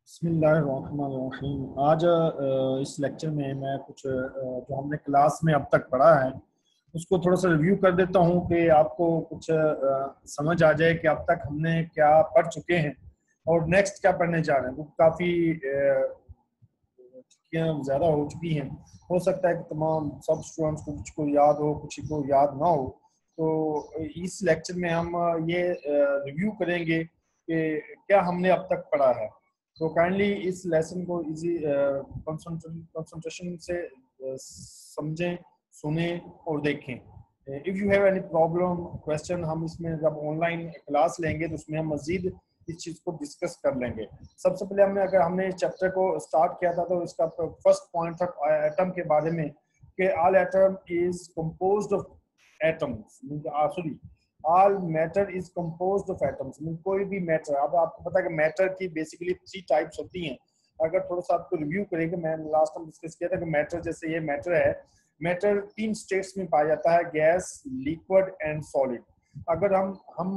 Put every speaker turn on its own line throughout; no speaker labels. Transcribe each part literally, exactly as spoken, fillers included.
बिस्मिल्लाहिर्रहमानिर्रहीम। आज अ, इस लेक्चर में मैं कुछ अ, जो हमने क्लास में अब तक पढ़ा है उसको थोड़ा सा रिव्यू कर देता हूँ कि आपको कुछ अ, समझ आ जाए कि अब तक हमने क्या पढ़ चुके हैं और नेक्स्ट क्या पढ़ने जा रहे हैं। वो काफ़ी छुट्टियाँ ज़्यादा हो चुकी हैं, हो सकता है कि तमाम सब स्टूडेंट्स को कुछ को याद हो, कुछ को याद ना हो। तो इस लेक्चर में हम ये रिव्यू करेंगे कि क्या हमने अब तक पढ़ा है। तो काइंडली इस लेसन को इजी कंसंट्रेशन से अ, समझें, सुने और देखें। If you have any problem question, हम इसमें जब ऑनलाइन क्लास लेंगे तो उसमें हम मज़ीद इस चीज़ को डिस्कस कर लेंगे। सबसे पहले हमने अगर हमने चैप्टर को स्टार्ट किया था तो इसका फर्स्ट पॉइंट था एटम के बारे में कि all atom is composed of atoms, sorry all matter is composed of atoms. कोई भी मैटर, अब आपको पता है कि मैटर की बेसिकली थ्री टाइप्स होती हैं। अगर थोड़ा सा आपको रिव्यू करेंगे, मैं लास्ट टाइम डिस्कस किया था कि मैटर, जैसे ये मैटर है, मैटर तीन स्टेट्स में पाया जाता है, गैस, लिक्विड एंड सॉलिड। अगर हम हम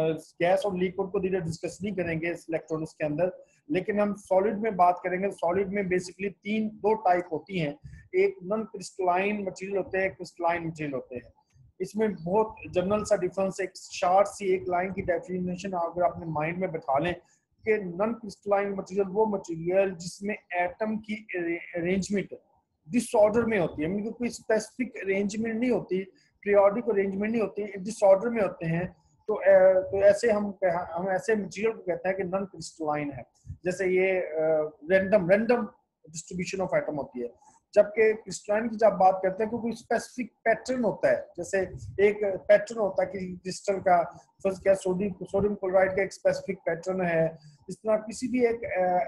गैस और लिक्विड को धीरे डिस्कस नहीं करेंगे इस इलेक्ट्रॉनिक्स के अंदर, लेकिन हम सॉलिड में बात करेंगे। सॉलिड में बेसिकली तीन दो टाइप होती हैं, एक नॉन क्रिस्टलाइन मटेरियल होते हैं, एक क्रिस्टलाइन मटेरियल होते हैं। इसमें बहुत जनरल सा डिफरेंस, एक शार्ट सी एक लाइन की डेफिनेशन अगर अपने माइंड में बैठा लें कि नॉन क्रिस्टलाइन मटेरियल वो मटेरियल जिसमें एटम की अरेंजमेंट डिसऑर्डर में होती है, मतलब कोई स्पेसिफिक अरेंजमेंट नहीं होती, पीरियोडिक अरेंजमेंट नहीं होती, डिसऑर्डर में होते हैं। तो तो ऐसे हम हम ऐसे मटेरियल को कहते हैं कि नॉन क्रिस्टलाइन है। जैसे ये random random distribution of atom होती है। जबकि क्रिस्टलाइन की जब बात करते हैं क्योंकि स्पेसिफिक पैटर्न होता है, जैसे एक पैटर्न होता है कि क्रिस्टल का, फर्स्ट क्या सोडियम सोडियम क्लोराइड का एक स्पेसिफिक पैटर्न है। इस तरह किसी भी एक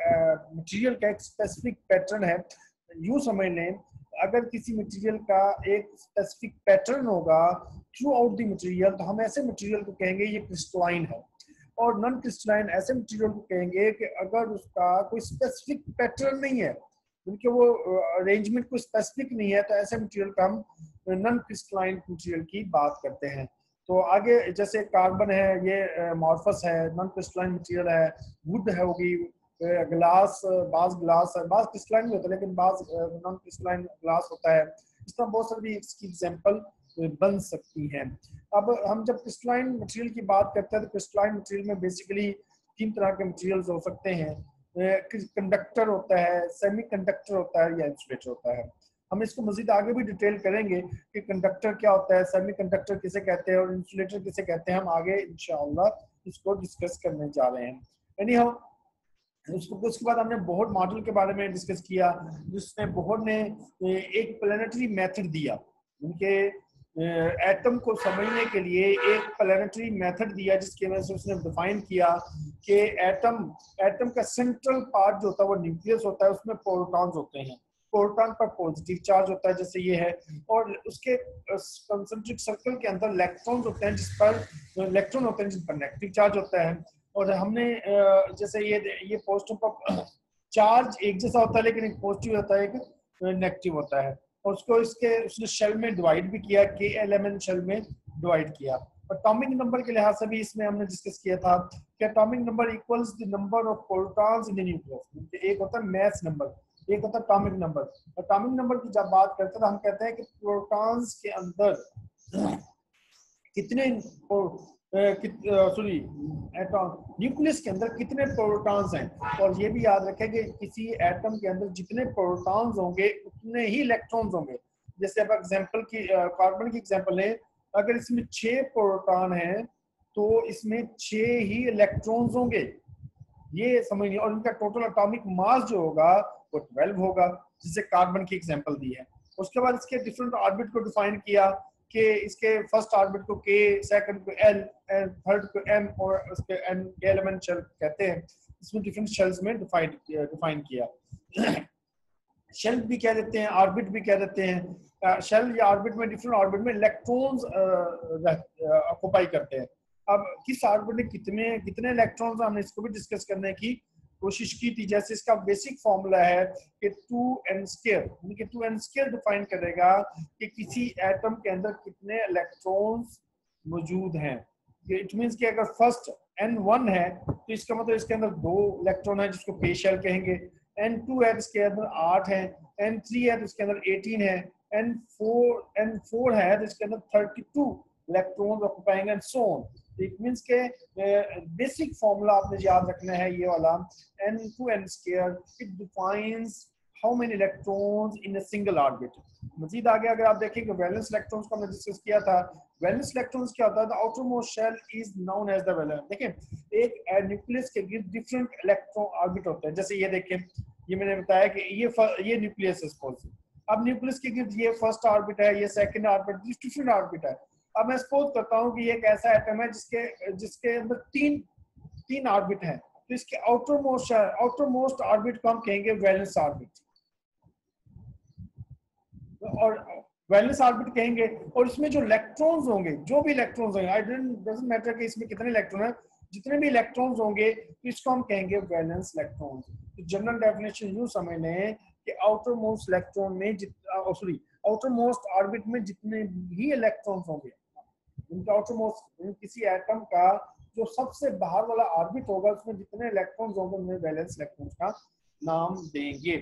मटेरियल का एक स्पेसिफिक पैटर्न है। यूं समझ लें, अगर किसी मटेरियल का एक स्पेसिफिक पैटर्न होगा थ्रू आउट द मटेरियल, तो हम ऐसे मटेरियल को कहेंगे ये क्रिस्टलाइन है। और नॉन क्रिस्टलाइन ऐसे मटेरियल को कहेंगे कि अगर उसका कोई स्पेसिफिक पैटर्न नहीं है, उनके वो अरेंजमेंट कोई स्पेसिफिक नहीं है, तो ऐसे मटेरियल का हम नॉन क्रिस्टलाइन मटेरियल की बात करते हैं। तो आगे जैसे कार्बन है, ये मॉर्फस है, नॉन क्रिस्टलाइन मटेरियल है। वुड है होगी, ग्लास, बाज ग्लास है, बाज क्रिस्टलाइन भी होता है लेकिन बाज नॉन क्रिस्टलाइन ग्लास होता है। इस तरह बहुत सारी इसकी एग्जांपल बन सकती हैं। अब हम जब क्रिस्टलाइन मटेरियल की बात करते हैं तो क्रिस्टलाइन मटेरियल में बेसिकली तीन तरह के मटेरियल्स हो सकते हैं। कंडक्टर होता है, सेमी कंडक्टर होता है, या इंसुलेटर होता है। हम इसको मजीद आगे भी डिटेल करेंगे कि कंडक्टर क्या होता है, सेमी कंडक्टर किसे कहते हैं और इंसुलेटर किसे कहते हैं। हम आगे इंशाअल्लाह इसको डिस्कस करने जा रहे हैं। यानी हम उसको उसके बाद हमने बोहर मॉडल के बारे में डिस्कस किया, जिसमें बोहर ने एक प्लानिटरी मेथड दिया। उनके एटम को समझने के लिए एक प्लानिटरी मेथड दिया, जिसकी वजह से उसने डिफाइन किया कि एटम एटम का सेंट्रल पार्ट जो होता है वो न्यूक्लियस होता है, उसमें प्रोटॉन्स होते हैं। प्रोटॉन पर पॉजिटिव चार्ज होता है जैसे ये है, और उसके कंसेंट्रिक सर्कल के अंदर इलेक्ट्रॉन्स होते हैं जिस पर इलेक्ट्रॉन होते हैं जिस पर नेगेटिव चार्ज होता है। और हमने जैसे ये ये पॉजिटिव पर चार्ज एक जैसा होता है, लेकिन एक पॉजिटिव होता है, एक नेगेटिव होता है। और उसको इसके उसने शेल में डिवाइड भी किया, K L M N shell में डिवाइड किया। एटॉमिक नंबर के लिहाज से भी इसमें हमने डिस्कस किया था कि atomic number equals the number of protons in the nucleus. एक होता है मैस नंबर, एक होता है एटॉमिक नंबर। एटॉमिक नंबर की जब बात करते हैं तो हम कहते हैं कि प्रोटॉन्स के अंदर कितने सॉरी एटॉम न्यूक्लियस के अंदर कितने प्रोटॉन्स हैं। और ये भी याद रखें कि किसी एटम के अंदर जितने प्रोटॉन्स होंगे उतने ही इलेक्ट्रॉन्स होंगे। जैसे अब एग्जांपल की कार्बन की एग्जांपल है, अगर इसमें छह प्रोटॉन हैं तो इसमें छह ही इलेक्ट्रॉन्स होंगे, ये समझिए। और इनका टोटल एटॉमिक मास जो होगा वो ट्वेल्व होगा, जिससे कार्बन की एग्जांपल दी है। उसके बाद इसके डिफरेंट ऑर्बिट को डिफाइन किया कि इसके फर्स्ट ऑर्बिट को के, सेकंड को एल, थर्ड को एम, और उसके एन एलिमेंट शेल कहते हैं। इसमें डिफरेंट शेल्स में डिफाइन डिफाइन किया। शेल भी कह देते हैं, ऑर्बिट भी कह देते हैं। शेल या ऑर्बिट में, डिफरेंट ऑर्बिट में इलेक्ट्रॉन्स ऑक्युपाई करते हैं। अब किस ऑर्बिट में कितने कितने इलेक्ट्रॉन्स, हमने इसको भी डिस्कस करने की कोशिश की थी। जैसे इसका बेसिक फॉर्मूला है कि टू एन स्क्वायर, यानी कि टू एन स्क्वायर डिफाइन करेगा कि किसी एटम के अंदर कितने इलेक्ट्रॉन्स मौजूद हैं। इट मींस कि अगर फर्स्ट एन वन है तो इसका मतलब इसके अंदर दो इलेक्ट्रॉन है जिसको p शेल कहेंगे। एन टू है इसके अंदर आठ है, एन थ्री है तो इसके अंदर अठारह है, एन फोर एन फोर है तो इसके अंदर बत्तीस electron occupying and so on. It means के बेसिक फार्मूला आपने याद रखना है ये वाला, n two n square, it defines how many electrons in a single orbit. मजीद आगे अगर आप देखेंगे वैलेंस इलेक्ट्रॉन्स को हमने डिस्कस किया था। वैलेंस इलेक्ट्रॉन्स क्या होता है? The outermost shell is known as the valence. देखें एक न्यूक्लियस के गिर्द डिफरेंट इलेक्ट्रॉन ऑर्बिट होते हैं। जैसे ये देखें, ये मैंने बताया कि ये ये न्यूक्लियस है सपोज। अब न्यूक्लियस के गिर्द ये फर्स्ट ऑर्बिट है, ये सेकंड ऑर्बिट, डिफरेंट ऑर्बिट है। अब मैं सपोज करता हूँ कि ये एक ऐसा एटम है जिसके जिसके अंदर तीन तीन ऑर्बिट है, तो इसके outermost outermost orbit को हम कहेंगे वैलेंस ऑर्बिट, और वैलेंस ऑर्बिट कहेंगे। और इसमें जो इलेक्ट्रॉन्स होंगे, जो भी इलेक्ट्रॉन्स होंगे, आई डजंट मैटर कि इसमें कितने इलेक्ट्रॉन है, जितने भी इलेक्ट्रॉन्स होंगे तो इसको हम कहेंगे वैलेंस इलेक्ट्रॉन्स। तो जनरल डेफिनेशन यूं समझ लें कि आउटर मोस्ट इलेक्ट्रॉन में सॉरी आउटर मोस्ट ऑर्बिट में जितने भी इलेक्ट्रॉन्स होंगे, उनका आउटर मोस्ट किसी एटम का जो सबसे बाहर वाला ऑर्बिट होगा उसमें जितने इलेक्ट्रॉन्स होंगे उन्हें वैलेंस इलेक्ट्रॉन्स का नाम देंगे।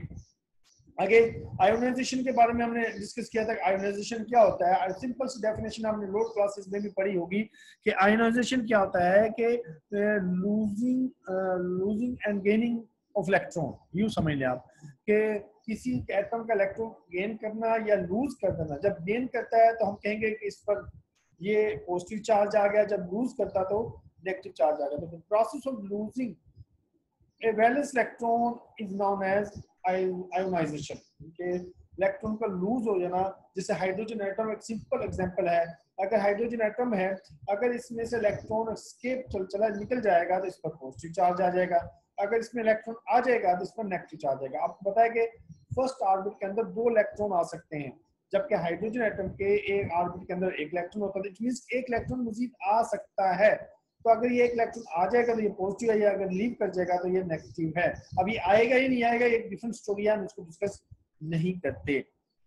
आगे आयोनाइजेशन के बारे में हमने डिस्कस किया था। आयोनाइजेशन क्या होता है? सिंपल सी डेफिनेशन हमने लोअर क्लासेस में भी पढ़ी होगी कि आयोनाइजेशन क्या होता है कि losing losing and gaining of electron. यूं समझ लें आप कि किसी एटम का इलेक्ट्रॉन गेन करना या लूज कर देना। जब गेन करता है तो हम कहेंगे कि इस पर ये पॉजिटिव चार्ज आ गया, जब लूज करता तो नेगेटिव चार्ज आ गया। तो process of losing a valence electron is known as ionisation. के इलेक्ट्रॉन का लूज हो जाना, जैसे हाइड्रोजन एटम एक सिंपल एग्जांपल है। अगर हाइड्रोजन एटम है, अगर इसमें से इलेक्ट्रॉन एस्केप चल चला निकल जाएगा तो इस पर पॉजिटिव चार्ज आ जाएगा, अगर इसमें इलेक्ट्रॉन आ जाएगा तो इस पर नेगेटिव चार्ज आएगा। आपको पता है कि फर्स्ट ऑर्बिट के अंदर दो इलेक्ट्रॉन आ सकते हैं, जबकि हाइड्रोजन एटम के एक ऑर्बिट के अंदर एक इलेक्ट्रॉन होता है। इट मींस एक इलेक्ट्रॉन मजीद आ सकता है। तो अगर ये एक इलेक्ट्रॉन आ जाएगा तो ये पॉजिटिव है, अगर लीव कर जाएगा तो ये नेगेटिव है। अब ये आएगा ही नहीं आएगा, एक डिफरेंट स्टोरी है, हम इसको डिस्कस नहीं करते।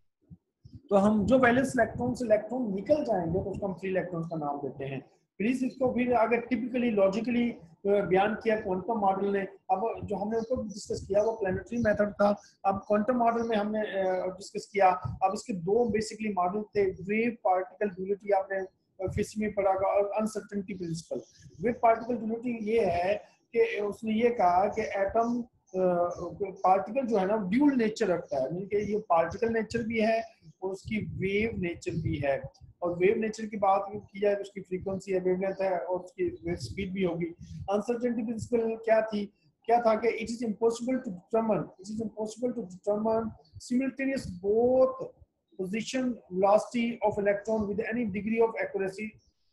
तो हम जो वैलेंस इलेक्ट्रॉन से इलेक्ट्रॉन निकल जाएंगे तो उसको हम फ्री इलेक्ट्रॉन का नाम देते हैं। प्लीज इसको फिर अगर टिपिकली लॉजिकली बयान किया क्वांटम मॉडल ने। अब जो हमने ऊपर डिस्कस किया वो प्लानिटरी मेथड था। अब क्वांटम मॉडल में हमने डिस्कस किया। अब इसके दो बेसिकली मॉडल थे, वेव पार्टिकल ड्यूलिटी आपने फिजिक्स में पढ़ा और uncertainty principle. Wave particle duality ये है कि उसने ये कहा कि एटम पार्टिकल जो है ना ड्यूल नेचर रखता है, यानी कि ये पार्टिकल नेचर भी है और उसकी वेव नेचर भी है। और वेव नेचर की बात की जाए तो उसकी फ्रीक्वेंसी है, वेवलेंथ है और उसकी वेव स्पीड भी होगी। अनसर्टेनिटी प्रिंसिपल क्या थी क्या था कि it is impossible to determine it is impossible to determine simultaneous both position velocity of electron with any degree of accuracy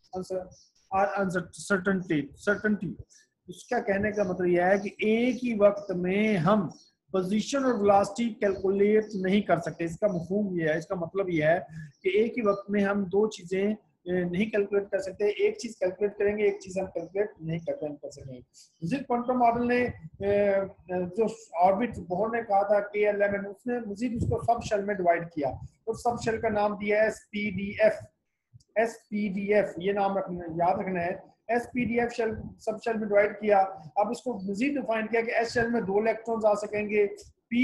or uncertainty certainty। उसका कहने का मतलब यह है कि एक ही वक्त में हम पोजीशन और वेलोसिटी कैलकुलेट नहीं कर सकते। इसका मफहूम ये है, इसका मतलब ये है कि एक ही वक्त में हम दो चीजें नहीं कैलकुलेट कर सकते। एक चीज कैलकुलेट करेंगे, एक चीज हम कैलकुलेट नहीं कर कर सकेंगे। जिस क्वांटम मॉडल ने जो ऑर्बिट बोहर ने कहा था के एल एम एन, उसने मजीद उसको सब शेल में डिवाइड किया और सब शेल का नाम दिया है S P D F. S P D F ये नाम रखना याद रखना है। S P D F shell sub shell में डिवाइड किया। अब इसको मजीद डिफाइन किया कि एस शेल में दो इलेक्ट्रॉन्स आ सकेंगे, P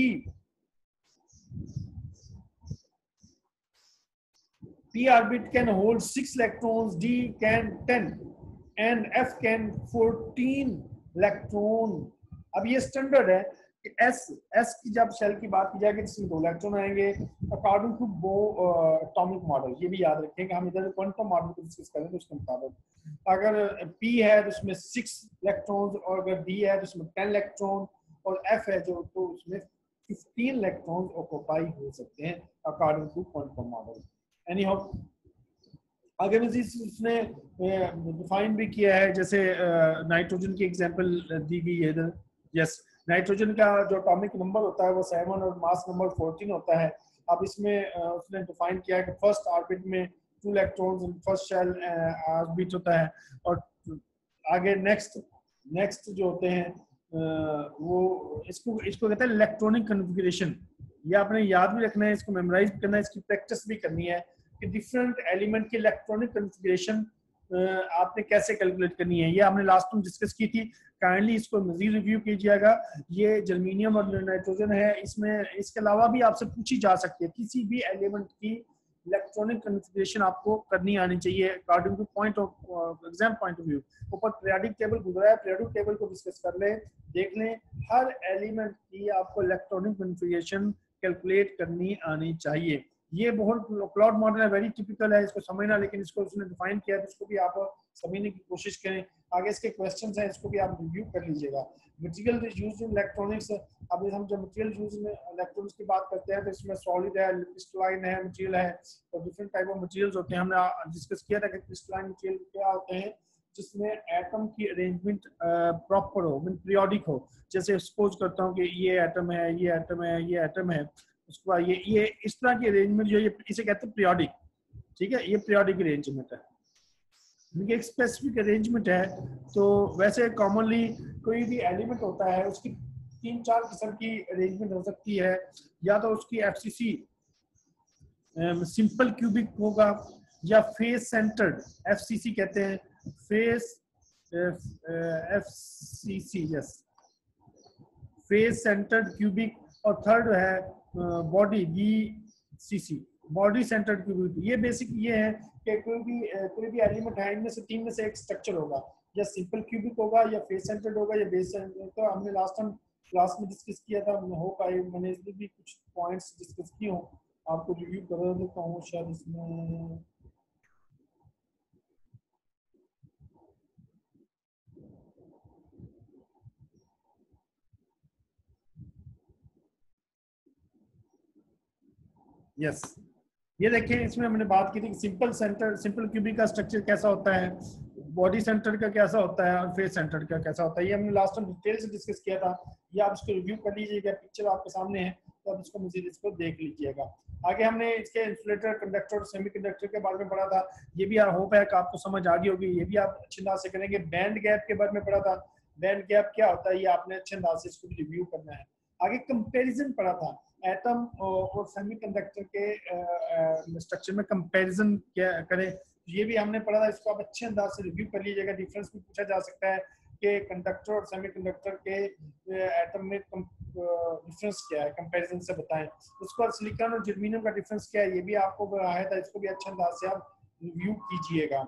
P orbit can hold six electrons, D can ten, and F can fourteen electron। अब ये स्टैंडर्ड है कि S S की जब शेल की बात की जाएगी जिसमें दो इलेक्ट्रॉन आएंगे according to Bohr atomic model. ये भी याद रखें कि हम इधर क्वांटम मॉडल को डिस्कस करें तो उसके मुताबिक अगर P है तो उसमें सिक्स इलेक्ट्रॉन, और अगर D है तो उसमें टेन इलेक्ट्रॉन, और F है जो तो उसमें फिफ्टीन इलेक्ट्रॉन ऑक्यूपाई हो सकते हैं according to quantum model. Anyhow आगे में उसने डिफाइन भी किया है, जैसे नाइट्रोजन की एग्जांपल दी गई है इधर। यस, नाइट्रोजन का जो एटॉमिक नंबर होता है वो सेवन और मास नंबर फोर्टीन होता है। अब इसमें उसने डिफाइन किया है कि फर्स्ट ऑर्बिट में two electrons in first shell orbit होता है, और आगे नेक्स्ट नेक्स्ट जो होते हैं वो इसको इसको कहते हैं इलेक्ट्रॉनिक कन्फिगरेशन। ये आपने याद भी रखना है, इसको मेमोराइज भी करना है, इसकी प्रैक्टिस भी करनी है कि डिफरेंट एलिमेंट के इलेक्ट्रॉनिक कॉन्फ़िगरेशन आपने कैसे कैलकुलेट करनी है, ये हमने लास्ट टाइम डिस्कस की थी। काइंडली इसको मजीद रिव्यू कीजिएगा। ये जर्मीनियम और नाइट्रोजन है, इसमें इसके अलावा भी आपसे पूछी जा सकती है किसी भी एलिमेंट की इलेक्ट्रॉनिक कॉन्फ़िगरेशन आपको करनी आनी चाहिए according to point of exam point of view. ऊपर पीरियोडिक टेबल गुजरा है, पीरियोडिक टेबल को डिस्कस कर लें, देख लें। हर एलिमेंट की आपको इलेक्ट्रॉनिक कॉन्फ़िगरेशन कैलकुलेट करनी आनी चाहिए। ये बहुत क्लाउड मॉडल है, वेरी टिपिकल है, इसको समझना, लेकिन इसको उसने डिफाइन किया है, इसको भी आप समझने की कोशिश करें। आगे इसके क्वेश्चंस हैं, इसको भी आप रिव्यू कर लीजिएगा। मटेरियल यूज्ड इन इलेक्ट्रॉनिक्स, अब हम जब मटेरियल यूज में इलेक्ट्रॉनिक्स की बात करते हैं तो इसमें सॉलिड है, क्रिस्टलाइन है, मटेरियल है, और डिफरेंट टाइप ऑफ मटेरियल्स होते हैं। हमने डिस्कस किया था कि क्रिस्टलाइन मटेरियल क्या होते हैं, जिसमें एटम की अरेंजमेंट प्रॉपर हो, मीन पीरियोडिक हो। जैसे सपोज करता हूँ कि ये एटम है, ये एटम है, ये एटम है, उसके बाद ये ये इस तरह की अरेंजमेंट जो ये इसे कहते हैं पीरियोडिक। ठीक है, ये पीरियोडिक अरेंजमेंट है, एक स्पेसिफिक अरेंजमेंट है। तो वैसे कॉमनली कोई भी एलिमेंट होता है उसकी तीन चार किस्म की अरेंजमेंट हो सकती है। या तो उसकी एफसीसी सिंपल क्यूबिक होगा, या फेस सेंटर्ड एफसीसी कहते हैं, face FCC, yes, face centred cubic. और थर्ड है body BCC, body centred cubic. ये बेसिक ये है कि कोई भी कोई भी एलिमेंट है, इनमें से तीन में से एक स्ट्रक्चर होगा, या सिंपल क्यूबिक होगा, या फेस सेंटर्ड होगा, या बेस सेंटर्ड। तो हमने लास्ट टाइम क्लास में डिस्कस किया था, होप आई मैंने इसमें भी कुछ पॉइंट्स डिस्कस किए हूँ, आपको रिव्यू करा देता हूँ शायद इसमें। यस, ये देखिए, इसमें हमने बात की थी कि सिंपल सेंटर सिंपल क्यूबिक का स्ट्रक्चर कैसा होता है, बॉडी सेंटर का कैसा होता है, और फेस सेंटर का कैसा होता है। ये हमने लास्ट टाइम डिटेल से डिस्कस किया था। ये आप इसको रिव्यू कर लीजिएगा, पिक्चर आपके सामने है, तो आप इसको मजीद इसको देख लीजिएगा। आगे हमने इसके इंसुलेटर, कंडक्टर और सेमीकंडक्टर के बारे में पढ़ा था। ये भी होप है कि आपको समझ आ गई होगी, ये भी आप अच्छे अंदाज से करेंगे। बैंड गैप के बारे में पढ़ा था, बैंड गैप क्या होता है, ये आपने अच्छे अंदाज से इसको रिव्यू करना है। आगे कंपेरिजन पढ़ा था, एटम और सेमीकंडक्टर के स्ट्रक्चर में कंपैरिजन क्या करें, ये भी हमने पढ़ा था। इसको आप अच्छे अंदाज से रिव्यू कर लीजिएगा। डिफरेंस भी पूछा जा सकता है कि कंडक्टर और सेमीकंडक्टर के एटम में डिफरेंस क्या है, कंपैरिजन से बताएं। उसके बाद सिलिकॉन और जर्मेनियम का डिफरेंस क्या है, ये भी आपको बताया था, इसको भी अच्छे अंदाज से आप रिव्यू कीजिएगा।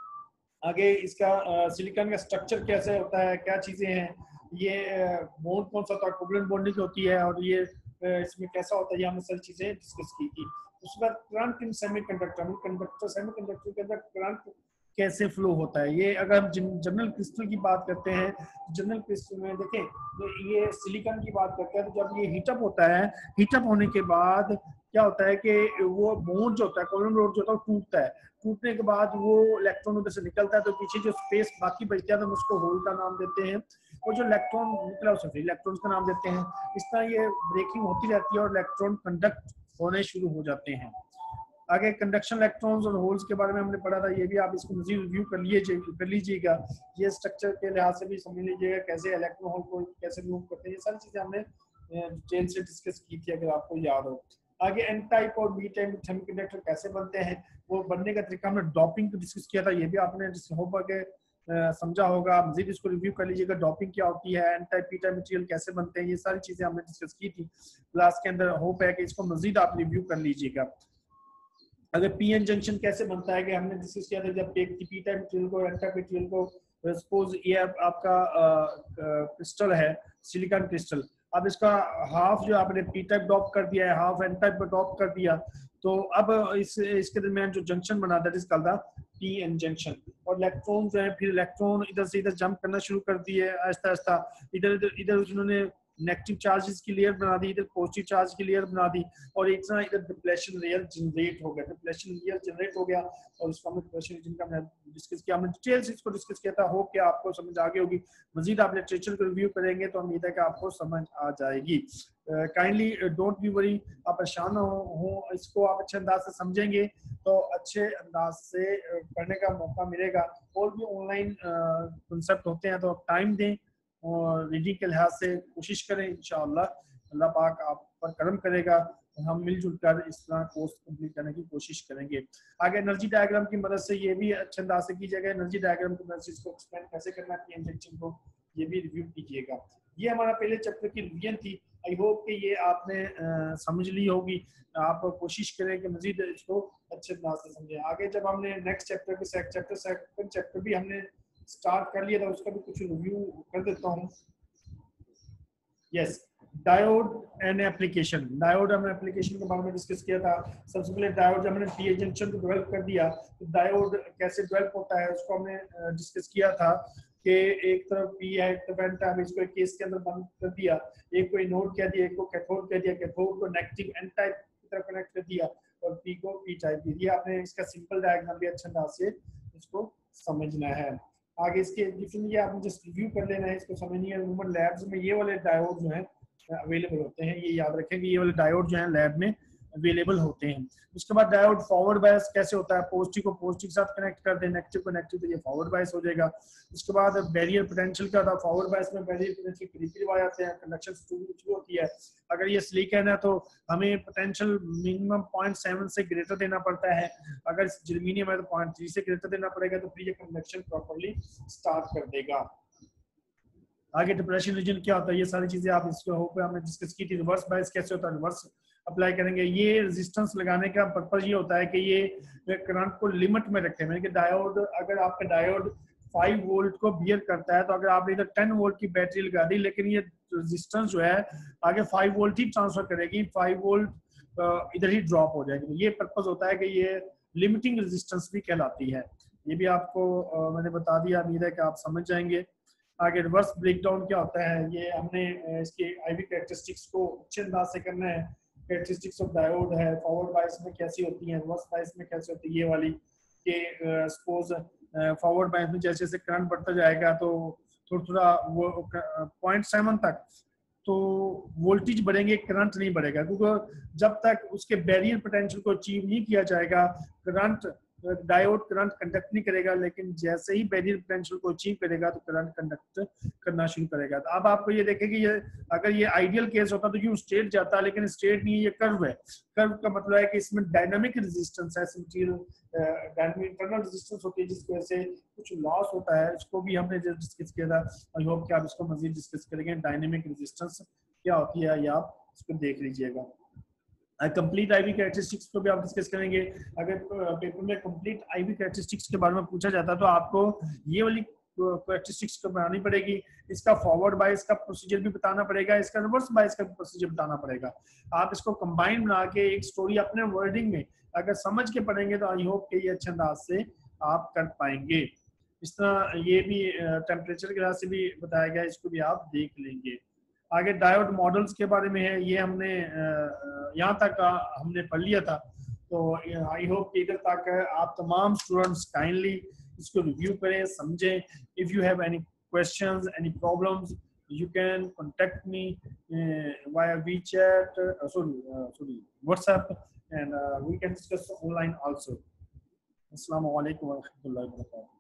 आगे इसका सिलिकॉन का स्ट्रक्चर कैसे होता है, क्या चीजें हैं, ये बॉन्ड कौन सा होता है, कोवलेंट बॉन्डिंग होती है, और ये इसमें कैसा होता है, ये हमने सारी चीजें डिस्कस की थी। उसके बाद current in semiconductor, conductor semiconductor के अंदर करंट कैसे फ्लो होता है। ये अगर हम जनरल क्रिस्टल की बात करते हैं, जनरल क्रिस्टल में देखें तो ये सिलिकॉन की बात करते हैं, तो जब ये हीटअप होता है, हीटअप होने के बाद क्या होता है कि वो बॉन्ड जो होता है, कोवलेंट बॉन्ड जो होता है, वो टूटता है। टूटने के बाद वो इलेक्ट्रॉन उधर से निकलता है, तो पीछे जो स्पेस बाकी बचता है तो हम उसको होल का नाम देते हैं, और जो इलेक्ट्रॉन निकला उसे फ्री इलेक्ट्रॉन का नाम देते हैं। इस तरह ये ब्रेकिंग होती रहती है और इलेक्ट्रॉन कंडक्ट होने शुरू हो जाते हैं। आगे कंडक्शन इलेक्ट्रॉन्स और होल्स के बारे में हमने पढ़ा था, ये भी आप इसको मजीद रिव्यू कर लीजिए कर लीजिएगा। ये स्ट्रक्चर के लिहाज से भी समझ लीजिएगा कैसे इलेक्ट्रॉन होल को कैसे मूव करते हैं। ये सारी चीजें हमने डिटेल से डिस्कस की थी, अगर आपको याद हो। आगे एन टाइप और बी टाइप सेमीकंडक्टर कैसे बनते हैं, वो बनने का तरीका हमने डॉपिंग को डिस्कस किया था, ये भी आपने होप आगे समझा होगा। मजीद इसको रिव्यू कर लीजिएगा, डॉपिंग क्या होती है, N type P type material कैसे बनते हैं, ये सारी चीजें हमने डिस्कस की थी क्लास के अंदर। होप है कि इसको मजीद आप रिव्यू कर लीजिएगा। अगर पी एन जंक्शन कैसे बनता है, कि हमने डिस्कस किया था, जब एक पी टाइप मटेरियल को एन टाइप मटेरियल को सपोज ये आपका क्रिस्टल है, सिलिकॉन क्रिस्टल, अब इसका हाफ जो आपने पी टाइप डॉप कर दिया है, हाफ एन टाइप पर डॉप कर दिया, तो अब इस इसके दरमियान जो जंक्शन बना था इसका था पी एन जंक्शन। और इलेक्ट्रॉन जो है, फिर इलेक्ट्रॉन इधर से इधर जंप करना शुरू कर दिए आहिस्ता आहिस्ता, इधर इधर इधर उन्होंने नेगेटिव चार्जेस की लेयर बना दी, इधर पॉजिटिव चार्ज की लेयर बना दी, और एक तरह इधर डिप्लेशन लेयर जनरेट हो गया, डिप्लेशन लेयर जनरेट हो गया, और उसका हमने डिप्लेशन जिनका हमने डिस्कस किया, हमने डिटेल से इसको डिस्कस किया था। होप कि आपको समझ आ गई होगी। मजीद आप लिटरेचर को रिव्यू करेंगे तो उम्मीद है कि आपको समझ आ जाएगी। काइंडली डोंट बी वरी, आप परेशान हो, हो इसको आप अच्छे अंदाज से समझेंगे तो अच्छे अंदाज से पढ़ने का मौका मिलेगा। और भी ऑनलाइन कंसेप्ट होते हैं, तो आप टाइम दें और रीडिंग के लिहाज से कोशिश करें, इंशाअल्लाह अल्लाह पाक आप पर करम करेगा हम मिलजुल कर इस तरह कोर्स कंप्लीट करने की कोशिश करेंगे। आगे एनर्जी डायग्राम की मदद से ये भी अच्छे अंदाज से कीजिएगा, एनर्जी डायग्राम की मदद से इसको एक्सप्लेन कैसे करना है इंजेक्शन को, ये भी रिव्यू कीजिएगा। ये हमारा पहले चैप्टर की रिवीजन थी। आई होप कि ये आपने आ, समझ ली होगी। आप कोशिश करें कि मजीद इसको अच्छे अंदाज से समझें। आगे जब हमने नेक्स्ट चैप्टर के चैप्टर सेकंड चैप्टर भी हमने स्टार्ट कर लिया था, उसका भी कुछ रिव्यू कर देता हूँ। Yes, diode and application. Diode हमने एप्लीकेशन के बारे में डिस्कस किया था। सबसे पहले डायोड जब हमने पी जंक्शन को डेवलप कर दिया तो डायोड कैसे डेवलप होता है उसको हमने डिस्कस किया था कि एक तरफ पी है, एक तरफ एन टाइप, इसको एक केस के अंदर बंद कर दिया, एक को एनोड कह दिया, एक को कैथोड कह दिया, कैथोड को नेगेटिव एन टाइप की तरफ कनेक्ट कर दिया और पी को पी टाइप दे दिया। आपने इसका सिंपल डायग्राम भी अच्छे अंदाज से इसको समझना है। आगे इसके डिफरेंट ये आपने जस्ट रिव्यू कर लेना है, इसको समझनी है। रूमन लैब्स में ये वाले डायोड जो है अवेलेबल होते हैं, ये याद रखें कि ये वाले डायोड जो है लैब में अवेलेबल होते हैं। उसके बाद डायोड फॉरवर्ड बायस कैसे होता है, पॉजिटिव को पॉजिटिव के साथ कनेक्ट कर दें, नेगेटिव को नेगेटिव, तो ये फॉरवर्ड बायस हो जाएगा। उसके बाद बैरियर पोटेंशियल क्या होता है, फॉरवर्ड बायस में बैरियर पोटेंशियल करीब करीब आ जाते हैं, कंडक्शन शुरू होती है। अगर ये सिलिकॉन है तो हमें पोटेंशियल मिनिमम पॉइंट सेवन से ग्रेटर देना पड़ता है, अगर जर्मेनियम है तो पॉइंट थ्री से ग्रेटर देना पड़ेगा, तो फिर ये कंडक्शन प्रॉपर्ली स्टार्ट कर देगा। आगे डिप्रेशन रीजन क्या होता है, ये सारी चीजें आप इसको होप हमने डिस्कस की थी। रिवर्स बायस कैसे होता है, रिवर्स अप्लाई करेंगे। ये रेजिस्टेंस लगाने का पर्पज ये होता है कि ये करंट को लिमिट में रखें। यानी कि डायोड, अगर आपका डायोड फाइव वोल्ट को बियर करता है तो अगर आपने इधर टेन वोल्ट की बैटरी लगा दी, लेकिन ये रेजिस्टेंस जो है आगे फाइव वोल्ट ही ट्रांसफर करेगी, फाइव वोल्ट इधर ही ड्रॉप हो जाएगी। तो ये पर्पज होता है कि ये लिमिटिंग रेजिस्टेंस भी कहलाती है। ये भी आपको uh, मैंने बता दिया, उम्मीद है कि आप समझ जाएंगे। आगे रिवर्स ब्रेकडाउन क्या होता है, ये हमने इसके आईवी कैरेक्टरिस्टिक्स को अच्छे अंदाज से करना है। कैरेक्टरिस्टिक्स ऑफ डायोड है, फॉरवर्ड बायस में कैसी होती है, रिवर्स बायस में कैसे होती है, ये वाली कि सपोज फॉरवर्ड बायस में जैसे जैसे करंट बढ़ता जाएगा तो थोड़ा थोड़ा वो पॉइंट सेवन तक तो वोल्टेज बढ़ेंगे, करंट नहीं बढ़ेगा, क्योंकि जब तक उसके बैरियर पोटेंशियल को अचीव नहीं किया जाएगा करंट डायोड करंट कंडक्ट नहीं करेगा। लेकिन जैसे ही बैरियर पोटेंशियल को अचीव करेगा तो करंट कंडक्ट करना शुरू करेगा। तो अब आपको ये देखें कि ये अगर ये आइडियल केस होता तो यूं स्ट्रेट जाता, लेकिन स्ट्रेट नहीं, ये कर्व है। कर्व का मतलब है कि इसमें डायनामिक रेजिस्टेंस है, मटीरियल डायनामिक इंटरनल रेजिस्टेंस होती है जिसकी वजह से कुछ लॉस होता है। इसको भी हमने डिस्कस किया था। आई होप कि आप इसको मजीद डिस्कस करेंगे। डायनामिक रेजिस्टेंस क्या होती है ये आप इसको देख लीजिएगा। कंप्लीट आईवी कैरेक्टरिस्टिक्स को भी आप डिस्कस करेंगे। अगर पेपर में कंप्लीट आईवी कैरेक्टरिस्टिक्स के बारे में पूछा जाता है तो आपको ये वाली कैरेक्टरिस्टिक्स को बनानी पड़ेगी। इसका फॉरवर्ड बायस का प्रोसीजर भी बताना पड़ेगा, इसका रिवर्स बायस का प्रोसीजर बताना पड़ेगा। आप इसको कंबाइन बना के एक स्टोरी अपने वर्डिंग में अगर समझ के पढ़ेंगे तो आई होप कि ये अच्छे अंदाज से आप कर पाएंगे। इस तरह ये भी टेम्परेचर के लिहाज से भी बताया गया, इसको भी आप देख लेंगे। आगे डायोड मॉडल्स के बारे में है, ये हमने यहाँ तक हमने पढ़ लिया था। तो आई होप कि इधर तक आप तमाम स्टूडेंट्स काइंडली इसको रिव्यू करें, समझें। If you have any questions, any problems, you can contact me uh, via WeChat, uh, sorry, uh, sorry, WhatsApp, and uh, we can discuss online also. Assalamu alaikum wa rahmatullahi wa barakatuh.